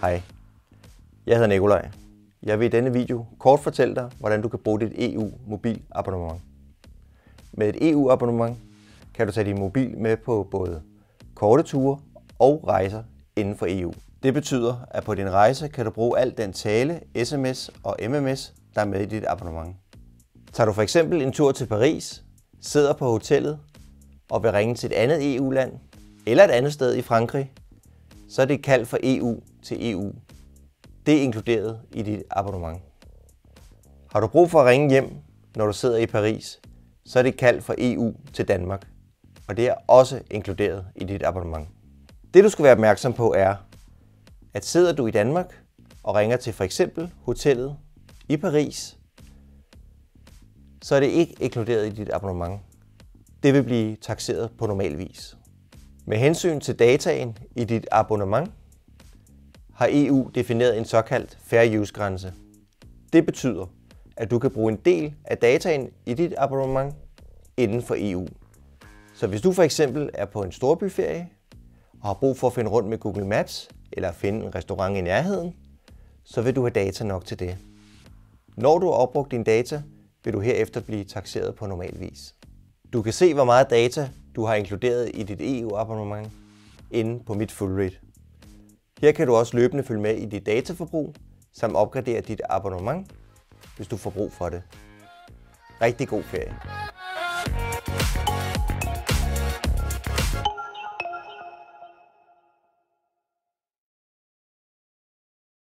Hej, jeg hedder Nikolaj. Jeg vil i denne video kort fortælle dig, hvordan du kan bruge dit EU-mobilabonnement. Med et EU-abonnement kan du tage din mobil med på både korte ture og rejser inden for EU. Det betyder, at på din rejse kan du bruge al den tale, sms og mms, der er med i dit abonnement. Tager du for eksempel en tur til Paris, sidder på hotellet og vil ringe til et andet EU-land eller et andet sted i Frankrig, så er det et kald fra EU til EU. Det er inkluderet i dit abonnement. Har du brug for at ringe hjem, når du sidder i Paris, så er det et kald fra EU til Danmark, og det er også inkluderet i dit abonnement. Det du skal være opmærksom på er, at sidder du i Danmark og ringer til for eksempel hotellet i Paris, så er det ikke inkluderet i dit abonnement. Det vil blive takseret på normal vis. Med hensyn til dataen i dit abonnement, har EU defineret en såkaldt fair use grænse. Det betyder, at du kan bruge en del af dataen i dit abonnement inden for EU. Så hvis du for eksempel er på en storbyferie og har brug for at finde rundt med Google Maps eller finde en restaurant i nærheden, så vil du have data nok til det. Når du har opbrugt dine data, vil du herefter blive takseret på normal vis. Du kan se, hvor meget data du har inkluderet i dit EU-abonnement inde på Mit Fullrate. Her kan du også løbende følge med i dit dataforbrug, samt opgradere dit abonnement, hvis du får brug for det. Rigtig god ferie!